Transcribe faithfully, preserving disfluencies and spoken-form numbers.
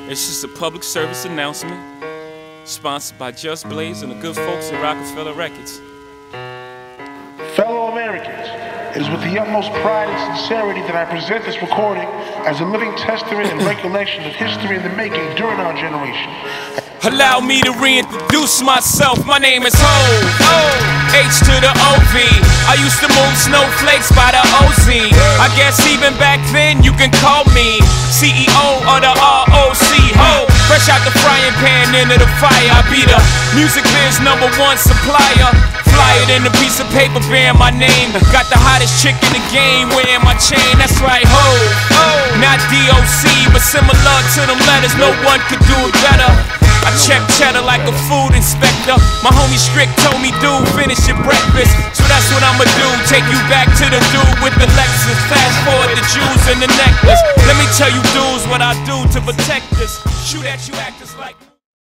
It's just a public service announcement, sponsored by Just Blaze and the good folks at Rockefeller Records. Fellow Americans, it is with the utmost pride and sincerity that I present this recording as a living testament and recollection of history in the making during our generation. Allow me to reintroduce myself. My name is Ho, H to the O V. I used to move snowflakes by the O Z. I guess even back then you can call me C E O of the R O C. Ho, fresh out the frying pan into the fire. I be the music biz number one supplier. Fly it in a piece of paper bearing my name. Got the hottest chick in the game wearing my chain. That's right, Ho, not D O C, but similar to them letters. No one could do it better. I check cheddar like a food inspector. My homie Strick told me, dude, finish your breakfast. So that's what I'ma do, take you back to the dude with the Lexus. Fast forward the jewels and the necklace. Let me tell you dudes what I do to protect us. Shoot at you actors like